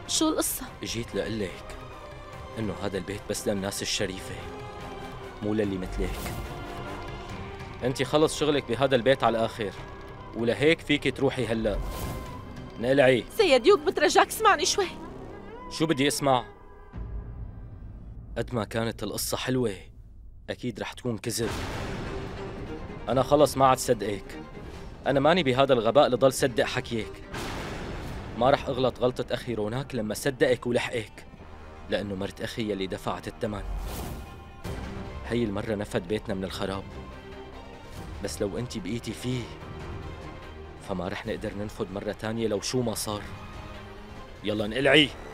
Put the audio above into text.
شو القصة؟ اجيت لقلك انه هذا البيت بس للناس الشريفة، مو للي مثلك. انت خلص شغلك بهذا البيت على الآخر، ولهيك فيك تروحي هلا. نقلعي. سيد يوك بترجاك اسمعني شوي. شو بدي اسمع؟ قد ما كانت القصة حلوة أكيد رح تكون كذب. أنا خلص ما عاد صدقك. أنا ماني بهذا الغباء اللي ضل صدق حكيك. ما رح أغلط غلطة أخي روناك لما صدقك ولحقك، لأنه مرت أخي يلي دفعت الثمن. هي المرة نفد بيتنا من الخراب، بس لو أنت بقيتي فيه فما رح نقدر ننفد مرة تانية لو شو ما صار. يلا انقلعي.